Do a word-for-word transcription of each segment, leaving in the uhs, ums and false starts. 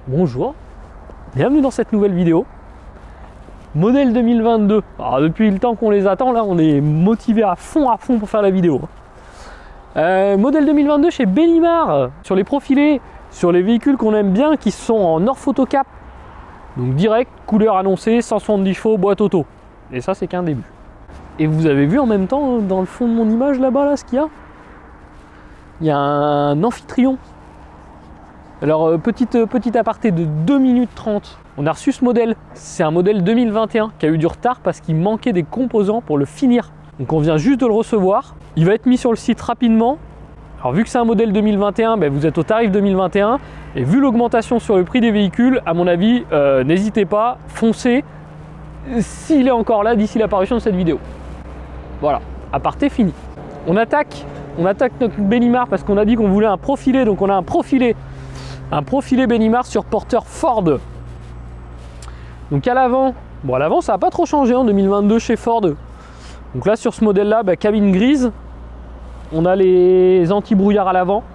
Bonjour, bienvenue dans cette nouvelle vidéo. Modèle deux mille vingt-deux. Alors depuis le temps qu'on les attend, là on est motivé à fond à fond pour faire la vidéo. Euh, modèle deux mille vingt-deux chez Benimar, sur les profilés, sur les véhicules qu'on aime bien, qui sont en orthotocap. Donc direct, couleur annoncée, cent soixante-dix chevaux, boîte auto. Et ça c'est qu'un début. Et vous avez vu en même temps, dans le fond de mon image là-bas, là, ce qu'il y a? Il y a un amphitryon. Alors, euh, petite, euh, petite aparté de deux minutes trente. On a reçu ce modèle. C'est un modèle deux mille vingt et un qui a eu du retard parce qu'il manquait des composants pour le finir. Donc, on vient juste de le recevoir. Il va être mis sur le site rapidement. Alors, vu que c'est un modèle deux mille vingt et un, ben, vous êtes au tarif deux mille vingt et un. Et vu l'augmentation sur le prix des véhicules, à mon avis, euh, n'hésitez pas, foncez s'il est encore là d'ici l'apparition de cette vidéo. Voilà, aparté fini. On attaque, on attaque notre Benimar parce qu'on a dit qu'on voulait un profilé. Donc, on a un profilé. Un profilé Benimar sur porteur Ford. Donc à l'avant, bon à l'avant ça n'a pas trop changé en deux mille vingt-deux chez Ford. Donc là sur ce modèle là, bah, cabine grise. On a les anti-brouillard à l'avant.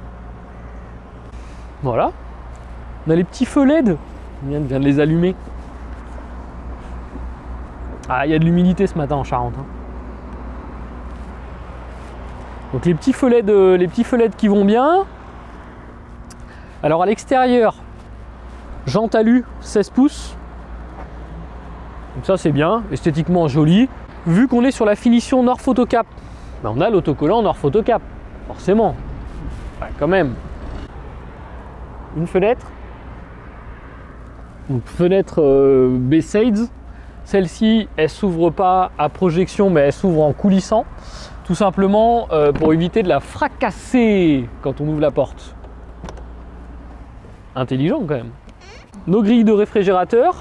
Voilà. On a les petits feux L E D. On vient de les allumer. Ah, il y a de l'humidité ce matin en Charente. Hein. Donc les petits feux L E D, les petits feux L E D qui vont bien. Alors à l'extérieur, jante alu seize pouces. Donc ça c'est bien, esthétiquement joli. Vu qu'on est sur la finition Nord Photocap, ben on a l'autocollant Nord Photocap, forcément. Ouais, quand même. Une fenêtre. Donc fenêtre euh, B-Shades. Celle-ci, elle s'ouvre pas à projection, mais elle s'ouvre en coulissant. Tout simplement euh, pour éviter de la fracasser quand on ouvre la porte. Intelligent quand même. Nos grilles de réfrigérateur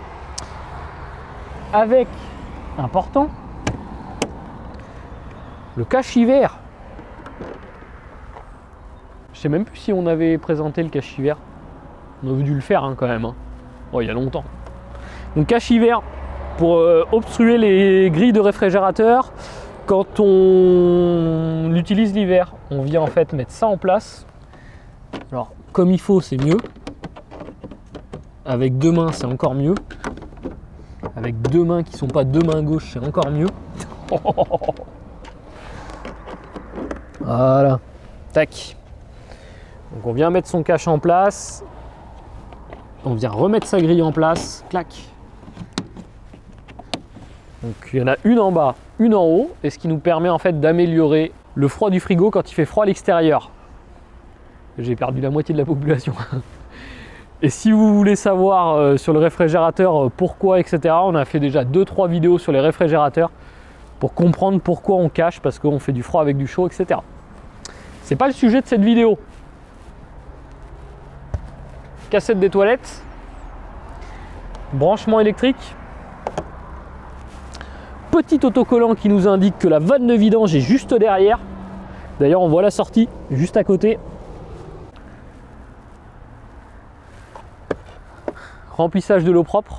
avec, important, le cache hiver. Je sais même plus si on avait présenté le cache hiver. On a dû le faire hein, quand même. Hein. Oh, il y a longtemps. Donc cache hiver pour euh, obstruer les grilles de réfrigérateur quand on utilise l'hiver. On vient en fait mettre ça en place. Alors comme il faut c'est mieux, avec deux mains c'est encore mieux, avec deux mains qui sont pas deux mains gauches c'est encore mieux. Voilà, tac. Donc on vient mettre son cache en place, on vient remettre sa grille en place, clac. Donc il y en a une en bas, une en haut, et ce qui nous permet en fait d'améliorer le froid du frigo quand il fait froid à l'extérieur. J'ai perdu la moitié de la population. Et si vous voulez savoir euh, sur le réfrigérateur euh, pourquoi, et cetera, on a fait déjà deux trois vidéos sur les réfrigérateurs pour comprendre pourquoi on cache, parce qu'on fait du froid avec du chaud, et cetera. C'est pas le sujet de cette vidéo. Cassette des toilettes, branchement électrique, petit autocollant qui nous indique que la vanne de vidange est juste derrière. D'ailleurs, on voit la sortie juste à côté. Remplissage de l'eau propre.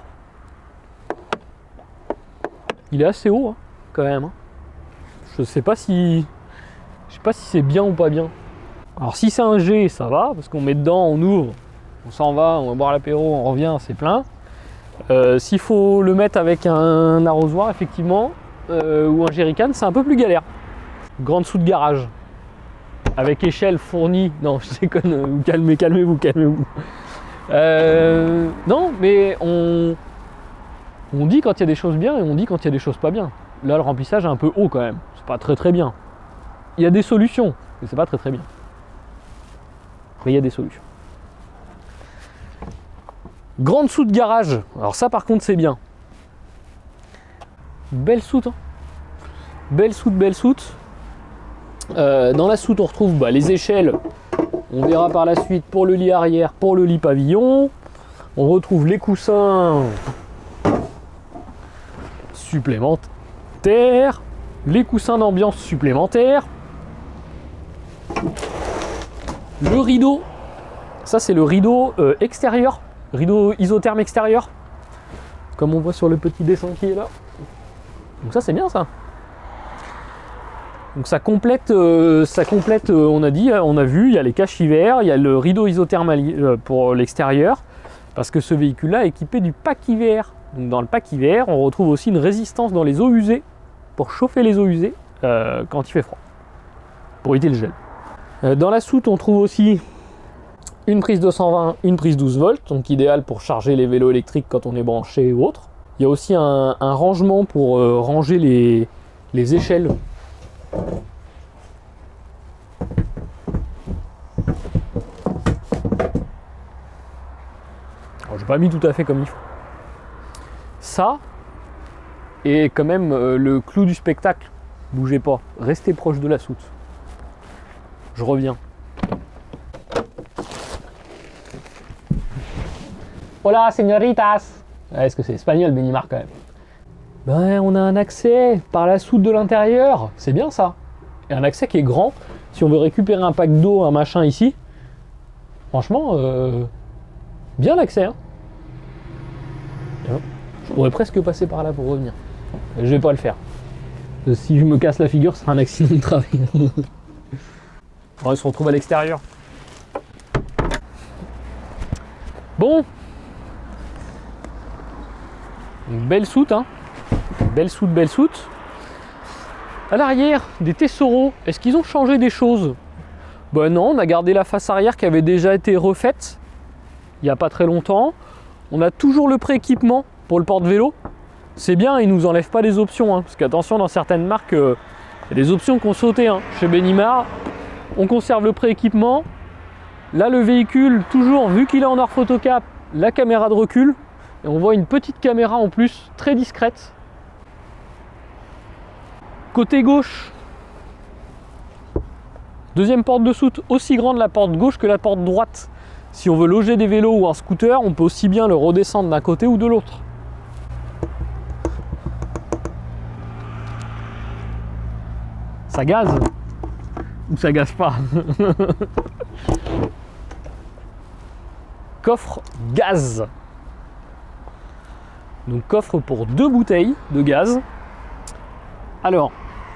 Il est assez haut hein, quand même. Hein. Je sais pas si, je sais pas si c'est bien ou pas bien. Alors si c'est un G, ça va parce qu'on met dedans, on ouvre, on s'en va, on va boire l'apéro, on revient, c'est plein. Euh, S'il faut le mettre avec un arrosoir, effectivement, euh, ou un jerrycan, c'est un peu plus galère. Grande sous de garage avec échelle fournie. Non, je déconne. Vous calmez, calmez-vous, calmez-vous. Euh, non, mais on, on dit quand il y a des choses bien et on dit quand il y a des choses pas bien. Là, le remplissage est un peu haut quand même. C'est pas très très bien. Il y a des solutions, mais c'est pas très très bien. Mais il y a des solutions. Grande soute garage. Alors ça, par contre, c'est bien. Belle soute. Hein. Belle soute, belle soute. Euh, dans la soute, on retrouve bah, les échelles. On verra par la suite pour le lit arrière, pour le lit pavillon. On retrouve les coussins supplémentaires, les coussins d'ambiance supplémentaires, le rideau. Ça c'est le rideau euh, extérieur, rideau isotherme extérieur, comme on voit sur le petit dessin qui est là. Donc ça c'est bien ça. Donc ça complète, euh, ça complète euh, on a dit, on a vu, il y a les caches hiver, il y a le rideau isothermal euh, pour l'extérieur, parce que ce véhicule-là est équipé du pack hiver. Donc dans le pack hiver, on retrouve aussi une résistance dans les eaux usées, pour chauffer les eaux usées euh, quand il fait froid, pour éviter le gel. Euh, dans la soute, on trouve aussi une prise deux cent vingt, une prise douze volts, donc idéal pour charger les vélos électriques quand on est branché ou autre. Il y a aussi un, un rangement pour euh, ranger les, les échelles. Alors, j'ai pas mis tout à fait comme il faut. Ça est quand même euh, le clou du spectacle. Bougez pas, restez proche de la soute. Je reviens. Hola, señoritas. Est-ce que c'est espagnol, Benimar, quand même? Ben, on a un accès par la soute de l'intérieur. C'est bien, ça. Et un accès qui est grand. Si on veut récupérer un pack d'eau, un machin ici, franchement, euh, bien l'accès. Hein. Je pourrais presque passer par là pour revenir. Je vais pas le faire. Si je me casse la figure, ce sera un accident de travail. On se retrouve à l'extérieur. Bon. Une belle soute, hein. Belle soute, belle soute. À l'arrière, des Tesoro. Est-ce qu'ils ont changé des choses? Ben non, on a gardé la face arrière qui avait déjà été refaite il n'y a pas très longtemps. On a toujours le pré-équipement pour le porte-vélo. C'est bien, ils nous enlèvent pas les options. Hein, parce qu'attention, dans certaines marques, il euh, y a des options qui ont sauté. Hein. Chez Benimar, on conserve le pré-équipement. Là, le véhicule, toujours, vu qu'il est en hors photocap, la caméra de recul. Et on voit une petite caméra en plus, très discrète. Côté gauche, deuxième porte de soute, aussi grande la porte gauche que la porte droite. Si on veut loger des vélos ou un scooter, on peut aussi bien le redescendre d'un côté ou de l'autre. Ça gaze ou ça gaze pas? Coffre gaz. Donc coffre pour deux bouteilles de gaz. Alors,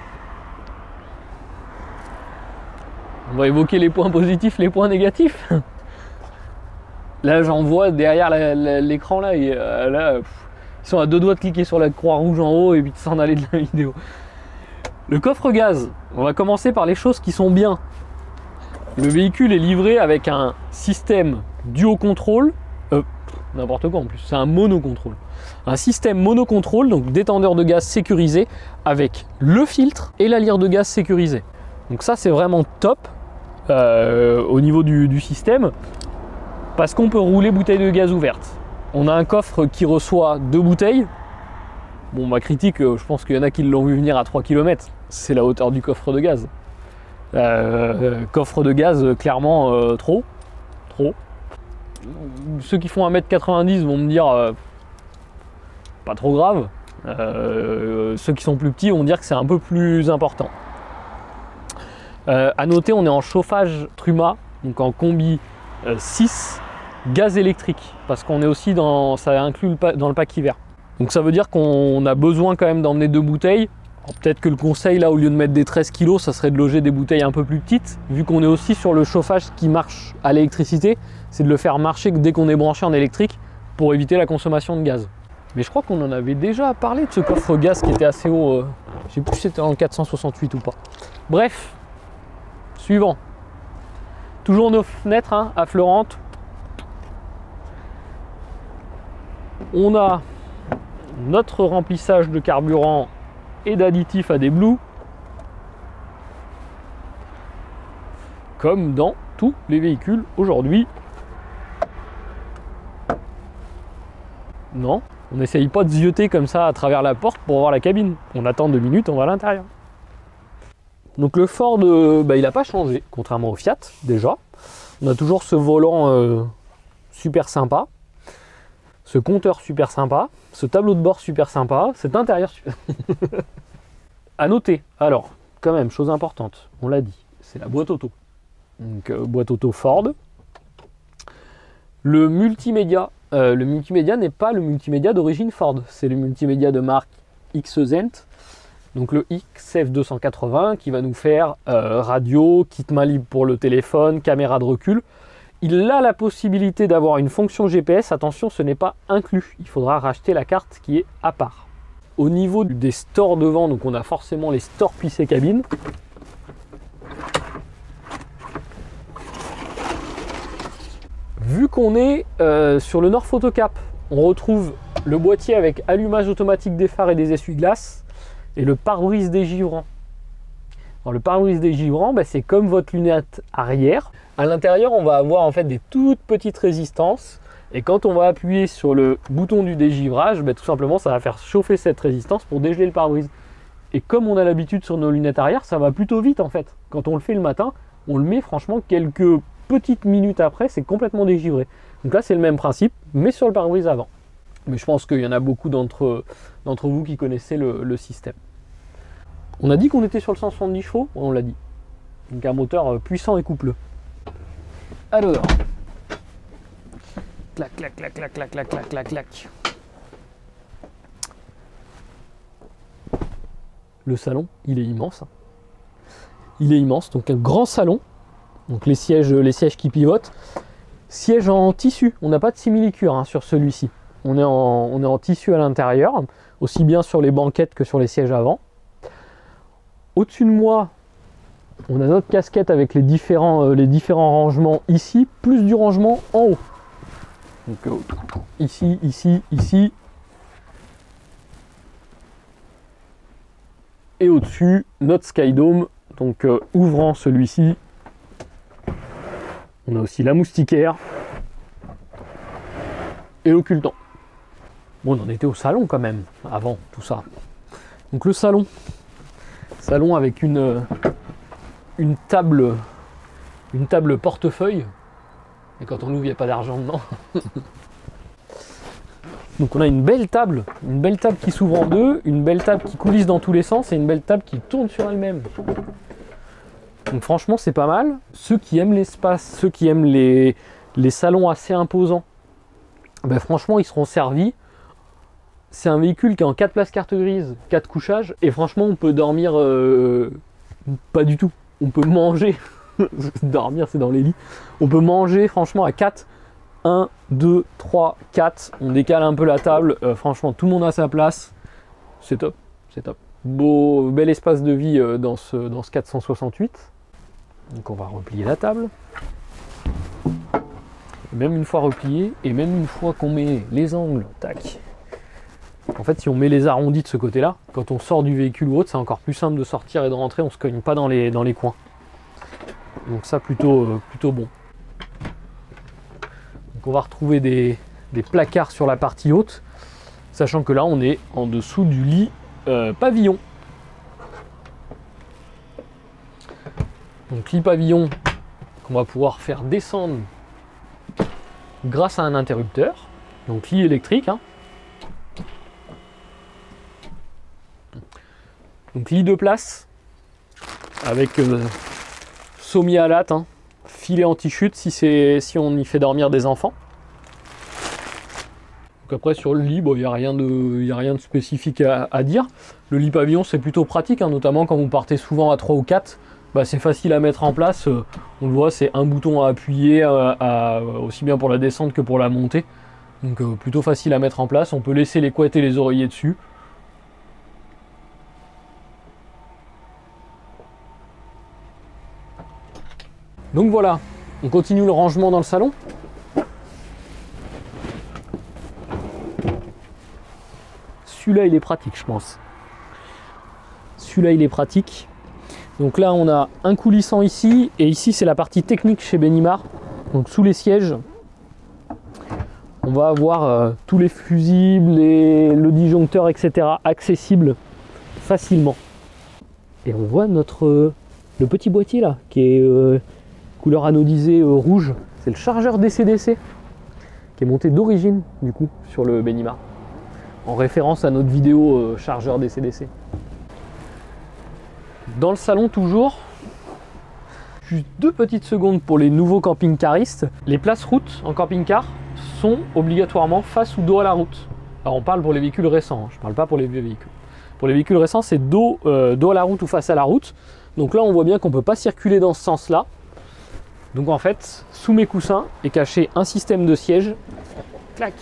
on va évoquer les points positifs, les points négatifs. Là, j'en vois derrière l'écran là, et euh, là, pff, ils sont à deux doigts de cliquer sur la croix rouge en haut et puis de s'en aller de la vidéo. Le coffre gaz, on va commencer par les choses qui sont bien. Le véhicule est livré avec un système duo contrôle, euh, n'importe quoi en plus, c'est un monocontrôle. Un système monocontrôle, donc détendeur de gaz sécurisé, avec le filtre et la lyre de gaz sécurisée. Donc ça, c'est vraiment top euh, au niveau du, du système, parce qu'on peut rouler bouteille de gaz ouverte. On a un coffre qui reçoit deux bouteilles. Bon, ma critique, je pense qu'il y en a qui l'ont vu venir à trois kilomètres. C'est la hauteur du coffre de gaz. Euh, coffre de gaz, clairement, euh, trop. Trop. Ceux qui font un mètre quatre-vingt-dix vont me dire euh, pas trop grave. Euh, ceux qui sont plus petits vont dire que c'est un peu plus important. Euh, à noter, on est en chauffage Truma, donc en combi euh, six, gaz électrique, parce qu'on est aussi dans, ça inclut le, dans le pack hiver. Donc ça veut dire qu'on a besoin quand même d'emmener deux bouteilles. Peut-être que le conseil, là, au lieu de mettre des treize kilos, ça serait de loger des bouteilles un peu plus petites, vu qu'on est aussi sur le chauffage qui marche à l'électricité, c'est de le faire marcher dès qu'on est branché en électrique pour éviter la consommation de gaz. Mais je crois qu'on en avait déjà parlé de ce coffre gaz qui était assez haut. Euh, je sais plus si c'était en quatre cent soixante-huit ou pas. Bref, suivant. Toujours nos fenêtres hein, affleurantes. On a notre remplissage de carburant et d'additifs à des Blue, comme dans tous les véhicules aujourd'hui. Non, on n'essaye pas de zioter comme ça à travers la porte pour voir la cabine. On attend deux minutes, on va à l'intérieur. Donc le Ford, euh, bah, il n'a pas changé, contrairement au Fiat déjà. On a toujours ce volant euh, super sympa, ce compteur super sympa, ce tableau de bord super sympa, cet intérieur super... À noter, alors, quand même, chose importante, on l'a dit, c'est la boîte auto. Donc, euh, boîte auto Ford. Le multimédia, euh, le multimédia n'est pas le multimédia d'origine Ford, c'est le multimédia de marque Xcent, Donc le X F deux cent quatre-vingts qui va nous faire euh, radio, kit main libre pour le téléphone, caméra de recul. Il a la possibilité d'avoir une fonction G P S, attention, ce n'est pas inclus, il faudra racheter la carte qui est à part. Au niveau des stores devant, donc on a forcément les stores plissés cabine. Vu qu'on est euh, sur le Nord Photocap, on retrouve le boîtier avec allumage automatique des phares et des essuie-glaces et le pare-brise dégivrant. Alors, le pare-brise dégivrant, bah, c'est comme votre lunette arrière. À l'intérieur, on va avoir en fait des toutes petites résistances et quand on va appuyer sur le bouton du dégivrage, bah, tout simplement ça va faire chauffer cette résistance pour dégeler le pare-brise. Et comme on a l'habitude sur nos lunettes arrière, ça va plutôt vite en fait. Quand on le fait le matin, on le met franchement quelques petites minutes après, c'est complètement dégivré. Donc là c'est le même principe, mais sur le pare-brise avant. Mais je pense qu'il y en a beaucoup d'entre d'entre vous qui connaissez le, le système. On a dit qu'on était sur le cent soixante-dix chevaux, ouais, on l'a dit. Donc un moteur puissant et coupleux. Alors, clac, clac, clac, clac, clac, clac, clac, clac, clac. Le salon, il est immense. Il est immense, donc un grand salon. Donc les sièges, les sièges qui pivotent. Siège en tissu, on n'a pas de simili-cuir hein, sur celui-ci. On est en, on est en tissu à l'intérieur, aussi bien sur les banquettes que sur les sièges avant. Au-dessus de moi, on a notre casquette avec les différents, euh, les différents rangements ici, plus du rangement en haut. Donc euh, ici, ici, ici. Et au-dessus, notre Skydome, donc euh, ouvrant celui-ci. On a aussi la moustiquaire et l'occultant. Bon, on en était au salon quand même, avant tout ça. Donc le salon. Salon avec une, une table une table portefeuille. Et quand on ouvre, il n'y a pas d'argent dedans. Donc on a une belle table, une belle table qui s'ouvre en deux, une belle table qui coulisse dans tous les sens et une belle table qui tourne sur elle-même. Donc franchement c'est pas mal. Ceux qui aiment l'espace, ceux qui aiment les, les salons assez imposants, ben franchement ils seront servis. C'est un véhicule qui est en quatre places carte grise, quatre couchages, et franchement on peut dormir euh, pas du tout. On peut manger, dormir c'est dans les lits, on peut manger franchement à quatre, un, deux, trois, quatre, on décale un peu la table, euh, franchement tout le monde a sa place, c'est top, c'est top. Beau, bel espace de vie euh, dans, ce, dans ce quatre cent soixante-huit. Donc on va replier la table. Même une fois repliée, et même une fois qu'on met les angles, tac. En fait, si on met les arrondis de ce côté-là, quand on sort du véhicule ou autre, c'est encore plus simple de sortir et de rentrer, on ne se cogne pas dans les, dans les coins. Donc ça, plutôt, euh, plutôt bon. Donc on va retrouver des, des placards sur la partie haute, sachant que là, on est en dessous du lit euh, pavillon. Donc lit pavillon qu'on va pouvoir faire descendre grâce à un interrupteur. Donc lit électrique, hein. Donc lit de place avec euh, sommier à latte, hein, filet anti-chute si, si on y fait dormir des enfants. Donc après sur le lit, il bon, n'y a, a rien de spécifique à, à dire. Le lit pavillon c'est plutôt pratique, hein, notamment quand vous partez souvent à trois ou quatre, bah, c'est facile à mettre en place. Euh, on le voit, c'est un bouton à appuyer, à, à, aussi bien pour la descente que pour la montée. Donc euh, plutôt facile à mettre en place. On peut laisser les couettes et les oreillers dessus. Donc voilà, on continue le rangement dans le salon. Celui-là, il est pratique, je pense. Celui-là, il est pratique. Donc là, on a un coulissant ici, et ici, c'est la partie technique chez Benimar. Donc sous les sièges, on va avoir euh, tous les fusibles, les, le disjoncteur, et cetera accessibles facilement. Et on voit notre euh, le petit boîtier là, qui est euh, couleur anodisée euh, rouge. C'est le chargeur D C D C, qui est monté d'origine, du coup, sur le Benimar, en référence à notre vidéo euh, chargeur D C D C. Dans le salon toujours, juste deux petites secondes pour les nouveaux camping-caristes. Les places routes en camping-car sont obligatoirement face ou dos à la route. Alors on parle pour les véhicules récents, hein, je ne parle pas pour les vieux véhicules. Pour les véhicules récents, c'est dos, euh, dos à la route ou face à la route. Donc là, on voit bien qu'on ne peut pas circuler dans ce sens-là. Donc en fait, sous mes coussins est caché un système de siège. Clac.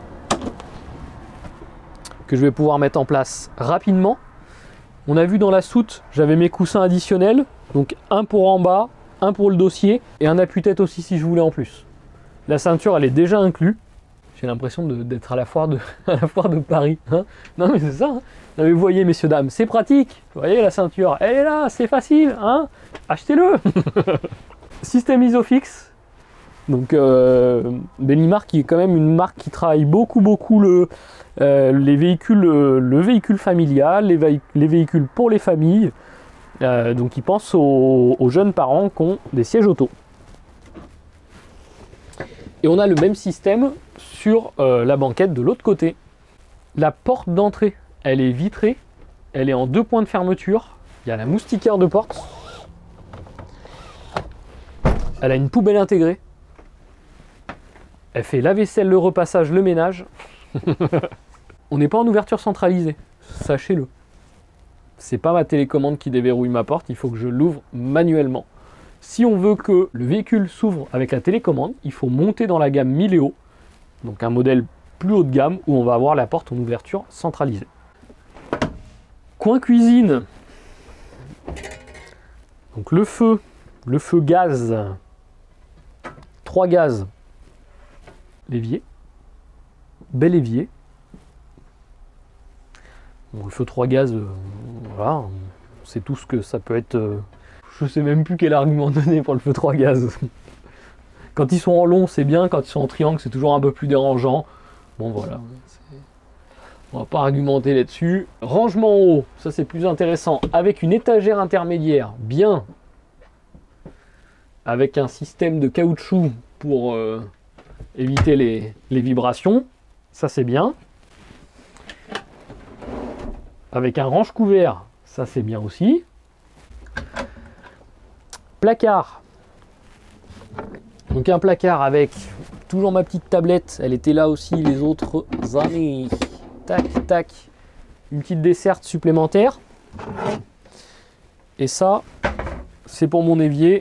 Que je vais pouvoir mettre en place rapidement. On a vu dans la soute, j'avais mes coussins additionnels. Donc un pour en bas, un pour le dossier et un appuie-tête aussi si je voulais en plus. La ceinture, elle est déjà inclue. J'ai l'impression d'être à la foire de, à la foire de Paris. Hein, non mais c'est ça. Hein. Non, mais vous voyez messieurs dames, c'est pratique. Vous voyez la ceinture, elle est là, c'est facile. Hein, achetez-le. Système Isofix. Donc euh, Benimar qui est quand même une marque qui travaille beaucoup beaucoup le, euh, les véhicules, euh, le véhicule familial, les, véhic les véhicules pour les familles. Euh, donc ils pensent aux, aux jeunes parents qui ont des sièges auto. Et on a le même système sur euh, la banquette de l'autre côté. La porte d'entrée, elle est vitrée, elle est en deux points de fermeture. Il y a la moustiquaire de porte. Elle a une poubelle intégrée. Elle fait la vaisselle, le repassage, le ménage. On n'est pas en ouverture centralisée, sachez-le. C'est pas ma télécommande qui déverrouille ma porte, il faut que je l'ouvre manuellement. Si on veut que le véhicule s'ouvre avec la télécommande, il faut monter dans la gamme Mileo, donc un modèle plus haut de gamme où on va avoir la porte en ouverture centralisée. Coin cuisine. Donc le feu, le feu gaz, trois gaz, l'évier, bel évier. Bon, le feu trois gaz, euh, voilà, on sait tous que ça peut être... Euh, je sais même plus quel argument donner pour le feu trois gaz. Quand ils sont en long, c'est bien, quand ils sont en triangle, c'est toujours un peu plus dérangeant. Bon, voilà. On va pas argumenter là-dessus. Rangement en haut, ça c'est plus intéressant. Avec une étagère intermédiaire, bien. Avec un système de caoutchouc pour euh, éviter les, les vibrations. Ça c'est bien. Avec un range-couvert, ça c'est bien aussi. Placard. Donc un placard avec toujours ma petite tablette. Elle était là aussi les autres années. Tac, tac. Une petite desserte supplémentaire. Et ça, c'est pour mon évier.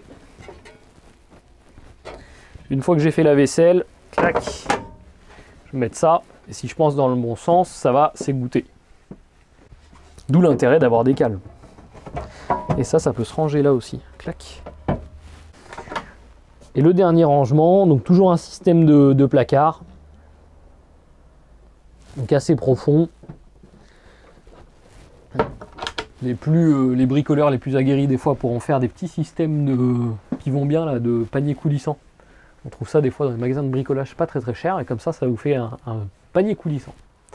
Une fois que j'ai fait la vaisselle, clac, je vais mettre ça. Et si je pense dans le bon sens, ça va s'égoutter. D'où l'intérêt d'avoir des cales. Et ça, ça peut se ranger là aussi. Clac. Et le dernier rangement, donc toujours un système de, de placard. Donc assez profond. Les, plus, euh, les bricoleurs les plus aguerris des fois pourront faire des petits systèmes de, qui vont bien là, de panier coulissant. On trouve ça des fois dans les magasins de bricolage pas très très cher et comme ça, ça vous fait un, un panier coulissant.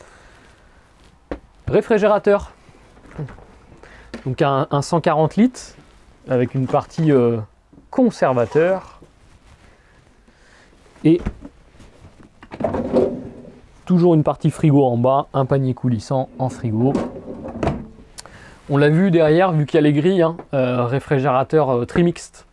Réfrigérateur. Donc un, un cent quarante litres avec une partie euh, conservateur et toujours une partie frigo en bas, un panier coulissant en frigo. On l'a vu derrière, vu qu'il y a les grilles, hein, euh, réfrigérateur euh, trimixte.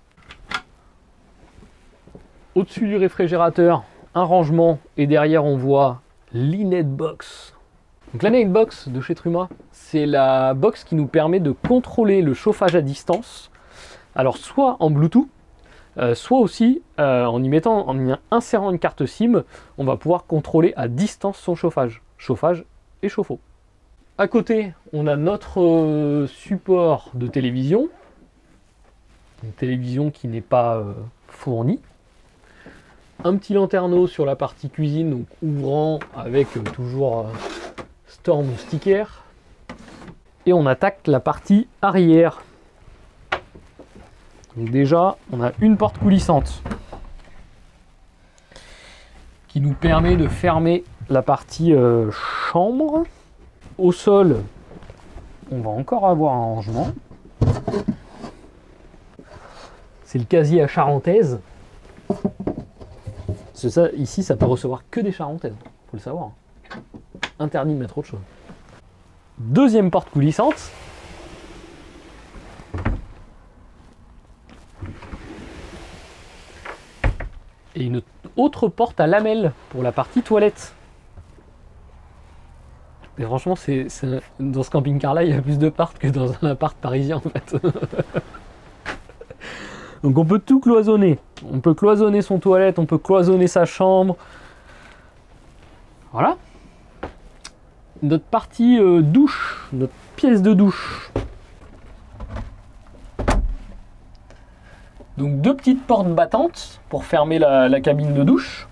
Au-dessus du réfrigérateur, un rangement et derrière on voit l'Inet Box. Donc la Netbox de chez Truma, c'est la box qui nous permet de contrôler le chauffage à distance. Alors soit en Bluetooth, euh, soit aussi euh, en y mettant, en y insérant une carte SIM, on va pouvoir contrôler à distance son chauffage, chauffage et chauffe-eau. À côté, on a notre euh, support de télévision, une télévision qui n'est pas euh, fournie. Un petit lanterneau sur la partie cuisine, donc ouvrant avec euh, toujours euh, store moustiquaire. Et on attaque la partie arrière. Donc déjà, on a une porte coulissante qui nous permet de fermer la partie euh, chambre. Au sol, on va encore avoir un rangement. C'est le casier à charentaise. Parce que ça, ici, ça peut recevoir que des charentaises. Faut le savoir. Interdit de mettre autre chose. Deuxième porte coulissante. Et une autre porte à lamelles pour la partie toilette. Et franchement, c'est, c'est, dans ce camping-car-là, il y a plus de parts que dans un appart parisien en fait. Donc on peut tout cloisonner. On peut cloisonner son toilette, on peut cloisonner sa chambre. Voilà. Notre partie euh, douche, notre pièce de douche. Donc deux petites portes battantes pour fermer la, la cabine de douche.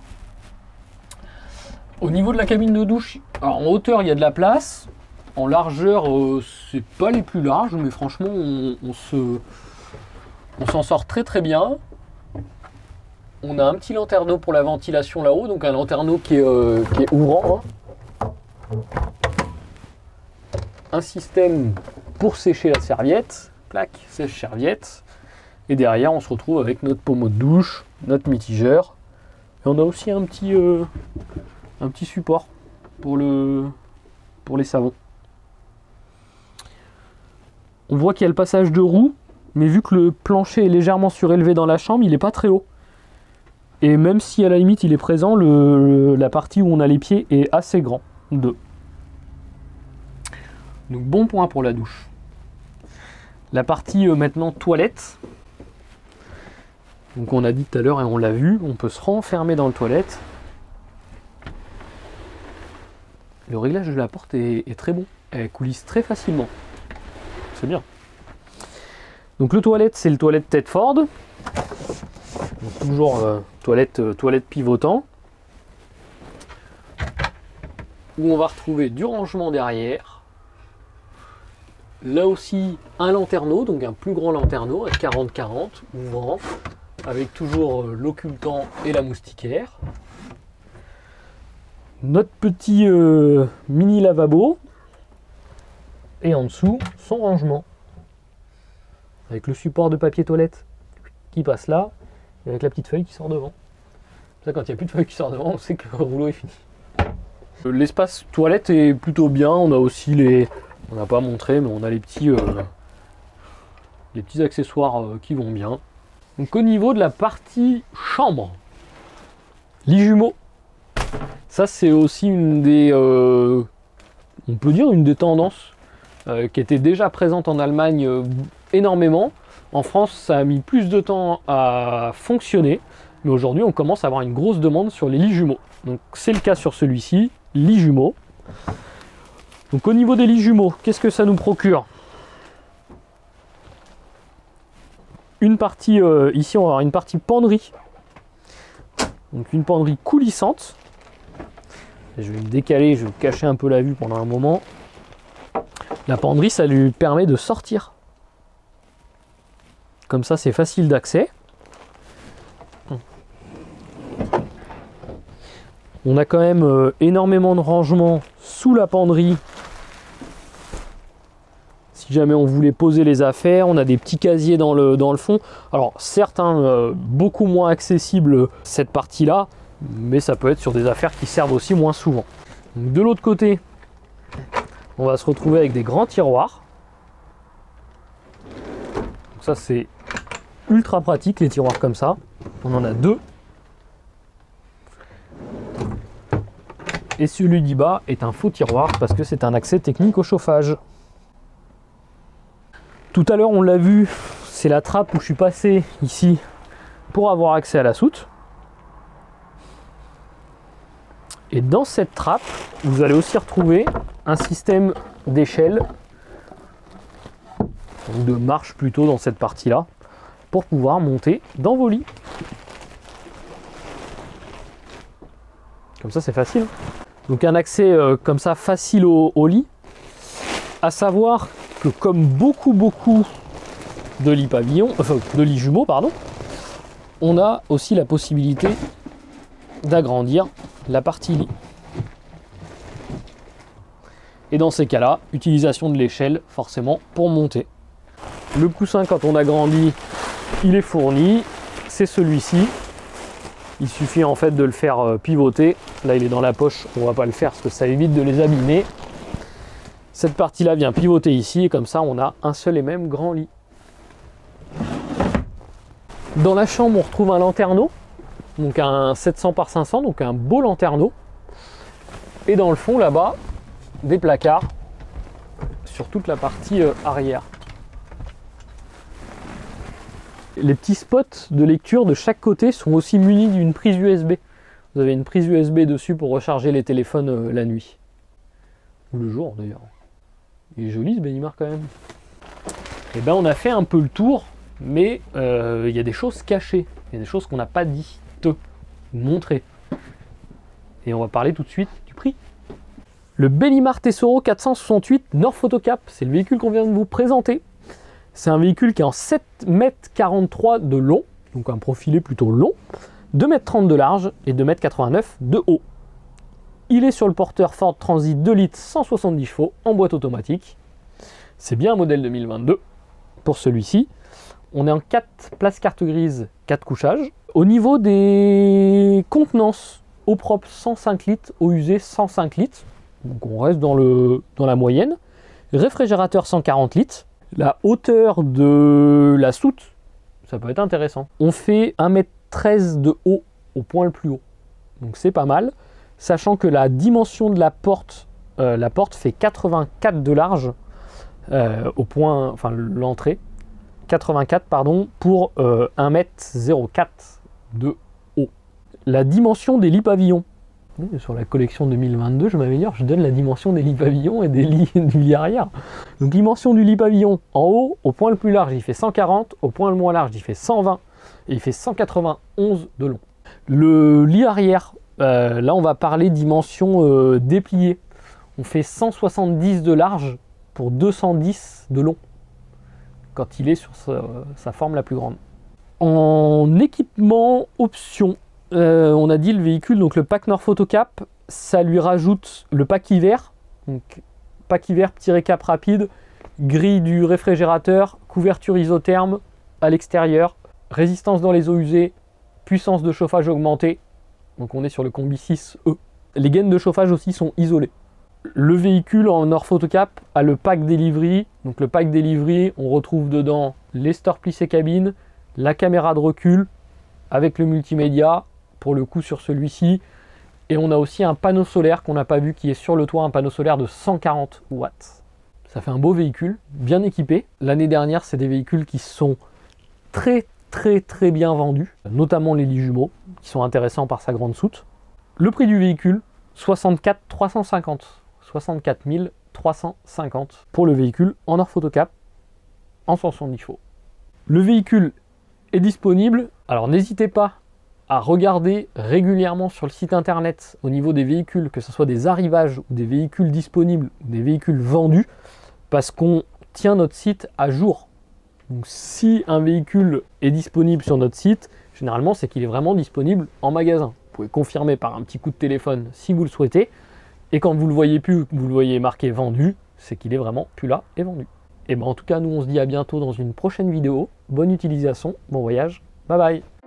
Au niveau de la cabine de douche, alors en hauteur il y a de la place. En largeur, euh, c'est pas les plus larges, mais franchement on, on se... On s'en sort très très bien. On a un petit lanterneau pour la ventilation là-haut, donc un lanterneau qui est, euh, qui est ouvrant. Hein. Un système pour sécher la serviette, plaque, sèche-serviette. Et derrière, on se retrouve avec notre pommeau de douche, notre mitigeur. Et on a aussi un petit, euh, un petit support pour, le, pour les savons. On voit qu'il y a le passage de roue. Mais vu que le plancher est légèrement surélevé dans la chambre, il n'est pas très haut. Et même si à la limite il est présent, le, la partie où on a les pieds est assez grand. Donc bon point pour la douche. La partie euh, maintenant toilette. Donc on a dit tout à l'heure et on l'a vu, on peut se renfermer dans le toilette. Le réglage de la porte est, est très bon. Elle coulisse très facilement. C'est bien. Donc le toilette, c'est le toilette Tedford. Donc toujours euh, toilette, euh, toilette pivotant. Où on va retrouver du rangement derrière. Là aussi un lanterneau, donc un plus grand lanterneau, un quarante quarante, ouvrant, avec toujours euh, l'occultant et la moustiquaire. Notre petit euh, mini lavabo. Et en dessous, son rangement. Avec le support de papier toilette qui passe là, et avec la petite feuille qui sort devant. Ça, quand il n'y a plus de feuille qui sort devant, on sait que le rouleau est fini. L'espace toilette est plutôt bien. On a aussi les... On n'a pas montré, mais on a les petits, euh, les petits accessoires euh, qui vont bien. Donc au niveau de la partie chambre, lit jumeau. Ça, c'est aussi une des... Euh, on peut dire une des tendances euh, qui était déjà présente en Allemagne euh, énormément. En France, ça a mis plus de temps à fonctionner, mais aujourd'hui, on commence à avoir une grosse demande sur les lits jumeaux. Donc, c'est le cas sur celui-ci, lit jumeaux. Donc, au niveau des lits jumeaux, qu'est-ce que ça nous procure? Une partie, euh, ici, on va avoir une partie penderie. Donc, une penderie coulissante. Et je vais me décaler, je vais cacher un peu la vue pendant un moment. La penderie, ça lui permet de sortir. Comme ça, c'est facile d'accès. On a quand même euh, énormément de rangements sous la penderie. Si jamais on voulait poser les affaires, on a des petits casiers dans le, dans le fond. Alors, certains euh, beaucoup moins accessibles cette partie-là, mais ça peut être sur des affaires qui servent aussi moins souvent. Donc, de l'autre côté, on va se retrouver avec des grands tiroirs. Donc ça, c'est ultra pratique, les tiroirs comme ça. On en a deux. Et celui du bas est un faux tiroir parce que c'est un accès technique au chauffage. Tout à l'heure, on l'a vu, c'est la trappe où je suis passé ici pour avoir accès à la soute. Et dans cette trappe, vous allez aussi retrouver un système d'échelle, de marche plutôt dans cette partie-là, pour pouvoir monter dans vos lits. Comme ça, c'est facile. Donc un accès euh, comme ça facile au, au lit. À savoir que comme beaucoup beaucoup de lits pavillons, enfin de lits jumeaux, pardon, on a aussi la possibilité d'agrandir la partie lit. Et dans ces cas-là, utilisation de l'échelle forcément pour monter. Le coussin, quand on agrandit, il est fourni. C'est celui-ci. Il suffit en fait de le faire pivoter. Là, il est dans la poche. On va pas le faire parce que ça évite de les abîmer. Cette partie-là vient pivoter ici et comme ça, on a un seul et même grand lit. Dans la chambre, on retrouve un lanterneau. Donc un sept cents par cinq cents, donc un beau lanterneau. Et dans le fond, là-bas, des placards sur toute la partie euh, arrière. Les petits spots de lecture de chaque côté sont aussi munis d'une prise U S B. Vous avez une prise U S B dessus pour recharger les téléphones euh, la nuit. Ou le jour d'ailleurs. Il est joli ce Benimar quand même. Et ben on a fait un peu le tour, mais euh, il y a des choses cachées. Il y a des choses qu'on n'a pas dit, te montrer. Et on va parler tout de suite du prix. Le Benimar Tesoro quatre cent soixante-huit Nord Photocap, c'est le véhicule qu'on vient de vous présenter. C'est un véhicule qui est en sept mètres quarante-trois de long, donc un profilé plutôt long, deux mètres trente de large et deux mètres quatre-vingt-neuf de haut. Il est sur le porteur Ford Transit deux litres cent soixante-dix chevaux en boîte automatique. C'est bien un modèle deux mille vingt-deux pour celui-ci. On est en quatre places carte grise, quatre couchages. Au niveau des contenances, eau propre cent cinq litres, eau usée cent cinq litres. Donc on reste dans, le, dans la moyenne. Réfrigérateur cent quarante litres. La hauteur de la soute, ça peut être intéressant. On fait un mètre treize de haut au point le plus haut. Donc c'est pas mal. Sachant que la dimension de la porte, euh, la porte fait quatre-vingt-quatre de large euh, au point, enfin l'entrée. quatre-vingt-quatre pardon, pour euh, un mètre zéro quatre de haut. La dimension des lits pavillons. Sur la collection deux mille vingt-deux, je m'améliore, je donne la dimension des lits pavillons et des lits, du lit arrière. Donc dimension du lit pavillon, en haut, au point le plus large, il fait cent quarante, au point le moins large, il fait cent vingt, et il fait cent quatre-vingt-onze de long. Le lit arrière, euh, là on va parler dimension euh, dépliée. On fait cent soixante-dix de large pour deux cent dix de long, quand il est sur sa, sa forme la plus grande. En équipement option, Euh, on a dit le véhicule, donc le pack Nord Photocap, ça lui rajoute le pack hiver, donc pack hiver, petit récap rapide, grille du réfrigérateur, couverture isotherme à l'extérieur, résistance dans les eaux usées, puissance de chauffage augmentée, donc on est sur le combi six E. Les gaines de chauffage aussi sont isolées. Le véhicule en Nord Photocap a le pack delivery, donc le pack delivery, on retrouve dedans les stores plissés cabine, la caméra de recul avec le multimédia, pour le coup sur celui-ci, et on a aussi un panneau solaire qu'on n'a pas vu qui est sur le toit, un panneau solaire de cent quarante watts. Ça fait un beau véhicule, bien équipé. L'année dernière, c'est des véhicules qui sont très très très bien vendus, notamment les lits jumeaux, qui sont intéressants par sa grande soute. Le prix du véhicule, soixante-quatre mille trois cent cinquante. soixante-quatre mille trois cent cinquante pour le véhicule en Nord Photocap, en cent soixante-dix chevaux. Le véhicule est disponible, alors n'hésitez pas à regarder régulièrement sur le site internet au niveau des véhicules, que ce soit des arrivages ou des véhicules disponibles ou des véhicules vendus, parce qu'on tient notre site à jour. Donc si un véhicule est disponible sur notre site, généralement c'est qu'il est vraiment disponible en magasin. Vous pouvez confirmer par un petit coup de téléphone si vous le souhaitez, et quand vous le voyez plus, vous le voyez marqué vendu, c'est qu'il est vraiment plus là et vendu. Et ben en tout cas, nous on se dit à bientôt dans une prochaine vidéo. Bonne utilisation, bon voyage, bye bye.